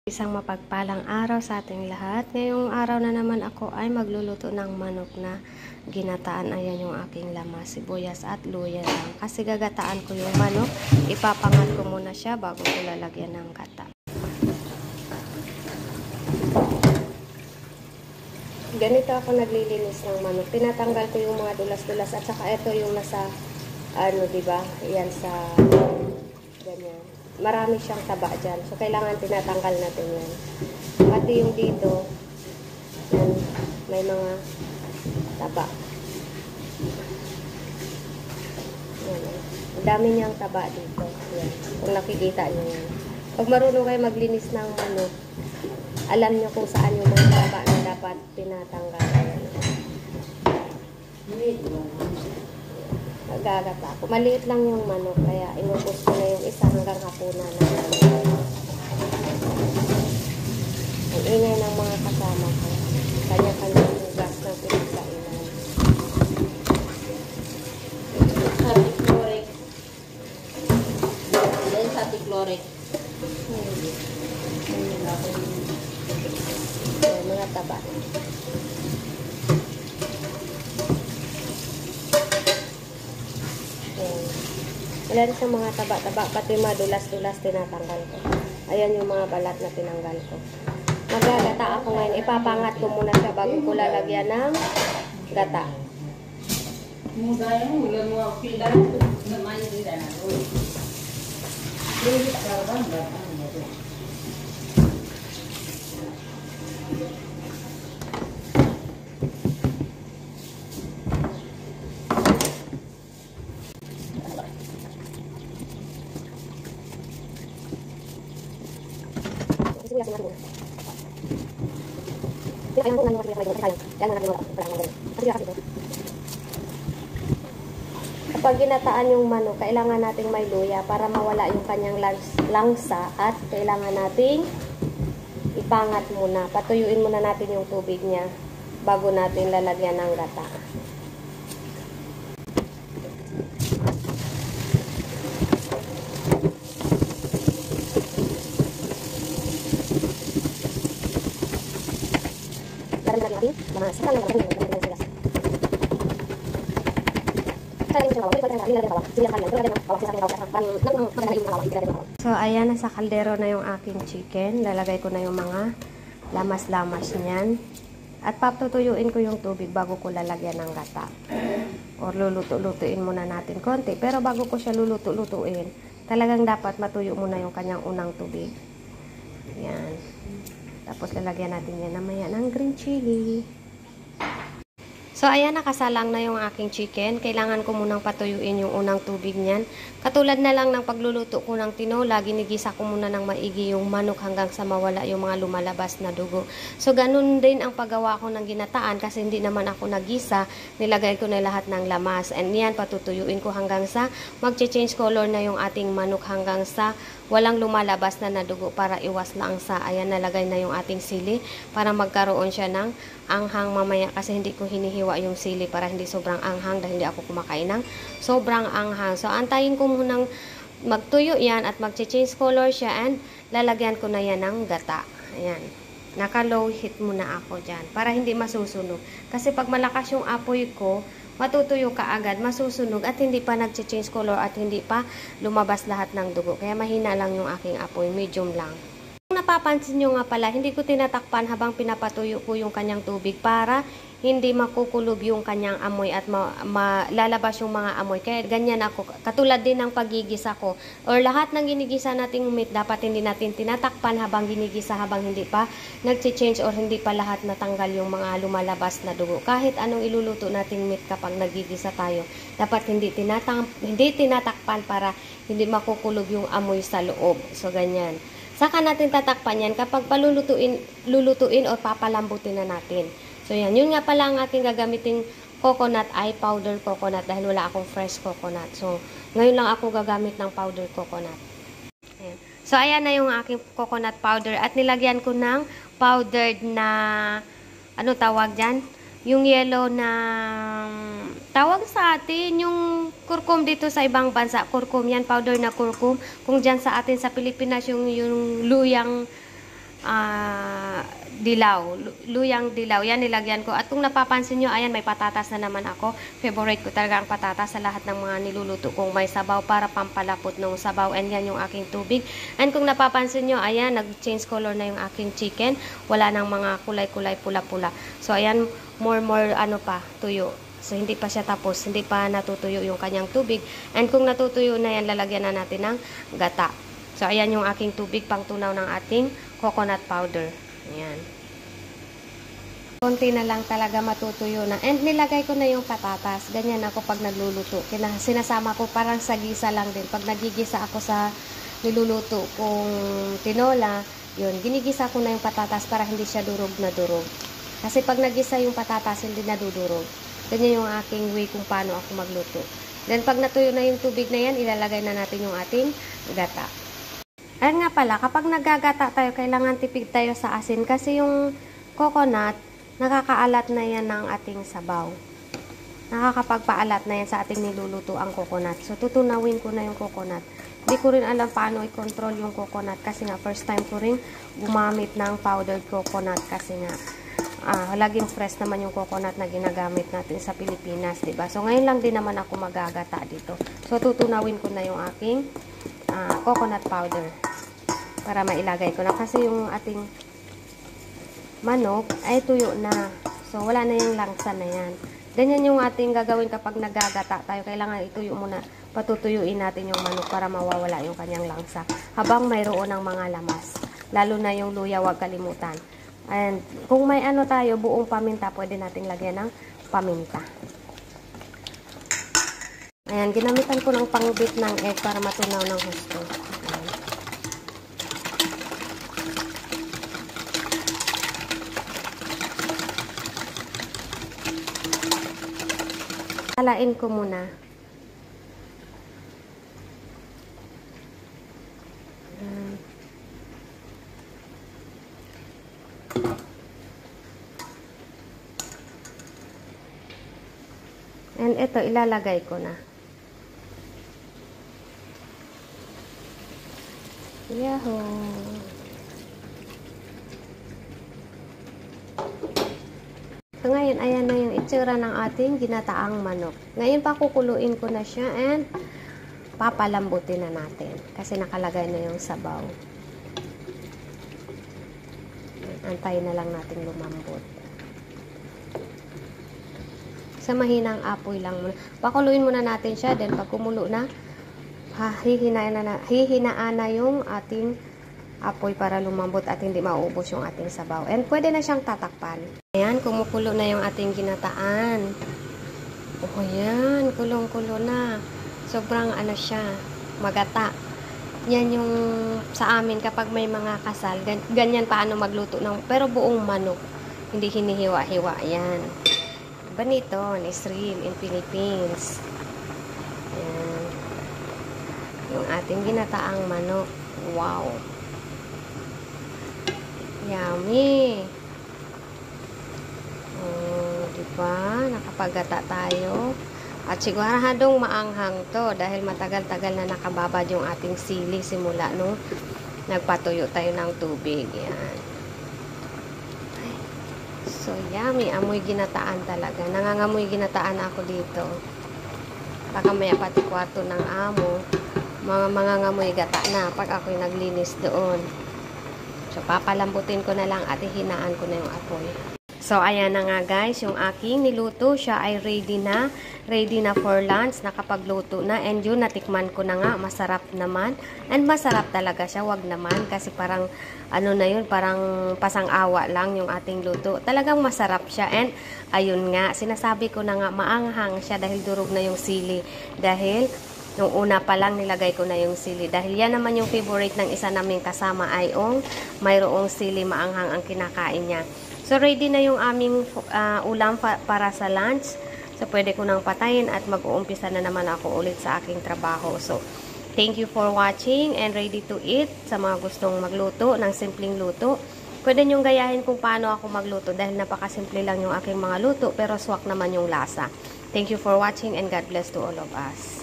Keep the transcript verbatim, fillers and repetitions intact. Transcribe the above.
Isang mapagpalang araw sa ating lahat. Ngayong araw na naman ako ay magluluto ng manok na ginataan. Ayan yung aking lamas, sibuyas at luya lang. Kasi gagataan ko yung manok, ipapangat ko muna siya bago ko lalagyan ng gata. Ganito ako naglilinis ng manok. Tinatanggal ko yung mga dulas-dulas at saka ito yung nasa, ano diba, yan sa ganyan. Marami siyang taba dyan. So, kailangan tinatanggal natin yan. Pati yung dito, yan, may mga taba. Yan, ang dami niyang taba dito. Yan, kung nakikita niyo yan. Pag marunong kayo maglinis ng manok, alam niyo kung saan yung mga taba na dapat tinatanggal. Ayan. Nagagata ako. Maliit lang yung manok, kaya inubos ko na yung isa hanggang hapunan na namin. Ang ingay ng mga kasama ko. Kanya-kanya hugas ng pinagsainan. Sa tikloric. Then sa tikloric. Ayan, mga taba. Wala rin siyang mga taba-taba, pati madulas-dulas tinatanggal ko. Ayan yung mga balat na tinanggal ko. Magagata ako ngayon. Ipapangat ko muna siya bago ko lalagyan ng gata. Kapag ginataan yung manok, kailangan nating may luya para mawala yung kanyang langsa at kailangan nating ipangat muna. Patuyuin muna natin yung tubig niya bago natin lalagyan ng gata. So, ayan, nasa kaldero na yung aking chicken. Lalagay ko na yung mga lamas-lamas niyan. At papatuyuin ko yung tubig bago ko lalagyan ng gata. Or luluto-lutuin muna natin konti. Pero bago ko siya luluto-lutuin, talagang dapat matuyo muna yung kanyang unang tubig. Ayan. Tapos lalagyan natin yan namaya ng green chili. So, ayan, nakasalang na yung aking chicken. Kailangan ko munang patuyuin yung unang tubig niyan. Katulad na lang ng pagluluto ko ng tinola, ginigisa ko muna ng maigi yung manok hanggang sa mawala yung mga lumalabas na dugo. So, ganun din ang paggawa ko ng ginataan kasi hindi naman ako nagisa. Nilagay ko na lahat ng lamas. And yan, patutuyuin ko hanggang sa mag-change color na yung ating manok hanggang sa walang lumalabas na nadugo para iwas lang sa, ayan, nalagay na yung ating sili para magkaroon siya ng anghang mamaya kasi hindi ko hinihiwa yung sili para hindi sobrang anghang dahil hindi ako kumakain ng sobrang anghang. So, antayin ko munang magtuyo yan at mag-change color siya and lalagyan ko na yan ng gata. Ayan. Naka-low heat muna ako dyan para hindi masusunog. Kasi pag malakas yung apoy ko, matutuyo ka agad, masusunog at hindi pa nag-change color at hindi pa lumabas lahat ng dugo. Kaya mahina lang yung aking apoy, medium lang. Kung napapansin nyo nga pala, hindi ko tinatakpan habang pinapatuyo ko yung kanyang tubig para hindi makukulob yung kanyang amoy at malalabas yung mga amoy. Kaya ganyan ako. Katulad din ng pagigisa ko. Or lahat ng ginigisa nating meat, dapat hindi natin tinatakpan habang ginigisa, habang hindi pa nag-change or hindi pa lahat natanggal yung mga lumalabas na dugo. Kahit anong iluluto nating meat kapag nagigisa tayo, dapat hindi, tinatang, hindi tinatakpan para hindi makukulob yung amoy sa loob. So, ganyan. Saka natin tatakpan yan kapag palulutuin, lulutuin o papalambutin na natin. So, yan. Yun nga pala ang aking gagamiting coconut ay powder coconut dahil wala akong fresh coconut. So, ngayon lang ako gagamit ng powder coconut. Ayan. So, ayan na yung aking coconut powder at nilagyan ko ng powdered na, ano tawag dyan? Yung yellow na, tawag sa atin, yung kurkum dito sa ibang bansa, kurkum yan, powder na kurkum. Kung dyan sa atin sa Pilipinas, yung, yung luyang ah, dilaw, luyang dilaw. Yan, nilagyan ko. At kung napapansin nyo, ayan, may patatas na naman ako. Favorite ko talaga ang patatas sa lahat ng mga niluluto kong may sabaw para pampalapot ng sabaw. And yan yung aking tubig. And kung napapansin nyo, ayan, nag-change color na yung aking chicken. Wala nang mga kulay-kulay pula-pula. So, ayan, more more ano pa, tuyo. So, hindi pa siya tapos. Hindi pa natutuyo yung kanyang tubig. And kung natutuyo na yan, lalagyan na natin ng gata. So, ayan yung aking tubig pang tunaw ng ating coconut powder. Ayan. Konti na lang talaga matutuyo na. And nilagay ko na yung patatas. Ganyan ako pag nagluluto. Kina, sinasama ko parang sa gisa lang din. Pag nagigisa ako sa niluluto kong tinola, yun, ginigisa ko na yung patatas para hindi siya durog na durog. Kasi pag nagisa yung patatas, hindi na dudurog. Ganyan yung aking way kung paano ako magluto. Then pag natuyo na yung tubig na yan, ilalagay na natin yung ating gata. Ayan nga pala, kapag nagagata tayo, kailangan tipid tayo sa asin kasi yung coconut, nakakaalat na yan ng ating sabaw. Nakakapagpaalat na yan sa ating niluluto ang coconut. So, tutunawin ko na yung coconut. Hindi ko rin alam paano i-control yung coconut kasi nga first time ko rin gumamit ng powdered coconut kasi nga ah, laging fresh naman yung coconut na ginagamit natin sa Pilipinas, diba? So, ngayon lang din naman ako magagata dito. So, tutunawin ko na yung aking ah, coconut powder para mailagay ko na kasi yung ating manok ay tuyo na. So, wala na yung langsa na yan. Ganyan yung ating gagawin kapag nagagata tayo. Kailangan ituyo muna. Patutuyuin natin yung manok para mawawala yung kanyang langsa. Habang mayroon ng mga lamas. Lalo na yung luya, huwag kalimutan. And kung may ano tayo, buong paminta, pwede nating lagyan ng paminta. Ayan, ginamitan ko ng pangbit ng egg para matunaw ng husto. Ayan. Halain ko muna. Ayan. And ito, ilalagay ko na. Yahoo! So, ngayon, ayan na yung itsura ng ating ginataang manok. Ngayon, pakukuluin ko na siya and papalambutin na natin. Kasi nakalagay na yung sabaw. Antayin na lang natin lumambot. Sa mahinang apoy lang muna. Pakuluin muna natin siya. Then, pag kumulo na, hihinaan na, hihinaan na yung ating apoy para lumambot at hindi maubos yung ating sabaw. And pwede na siyang tatakpan. Ayan, kumukulo na yung ating ginataan. Oh, ayan, kulong-kulo na. Sobrang ano siya, magata. Yan yung sa amin kapag may mga kasal. Ganyan paano magluto ng, pero buong manok. Hindi hinihiwa-hiwa. Ayan. Banito, shrimp in Philippines. Ayan. Yung ating ginataang manok. Wow. Yummy. Oh, diba? Nakapagata tayo. At siguradong maanghang to dahil matagal-tagal na nakababad yung ating sili simula nung nagpatuyo tayo ng tubig. Yan. So, yummy. Amoy ginataan talaga. Nangangamoy ginataan ako dito. Baka maya pati kwarto ng amo. Mga mangangamoy gata na pag ako'y naglinis doon. So, papalambutin ko na lang at hihinaan ko na yung apoy. So, ayan na nga guys, yung aking niluto, siya ay ready na. Ready na for lunch, nakapagluto na. And yun, natikman ko na nga, masarap naman. And masarap talaga siya, wag naman. Kasi parang, ano na yun, parang pasang-awa lang yung ating luto. Talagang masarap siya. And, ayun nga, sinasabi ko na nga, maanghang siya dahil durog na yung sili. Dahil, nung una pa lang nilagay ko na yung sili. Dahil yan naman yung favorite ng isa naming kasama ay yung mayroong sili maanghang ang kinakain niya. So, ready na yung aming uh, ulam para sa lunch. So, pwede ko nang patayin at mag-uumpisa na naman ako ulit sa aking trabaho. So, thank you for watching and ready to eat. Sa mga gustong magluto ng simpleng luto, pwede nyong gayahin kung paano ako magluto dahil napakasimple lang yung aking mga luto pero swak naman yung lasa. Thank you for watching and God bless to all of us.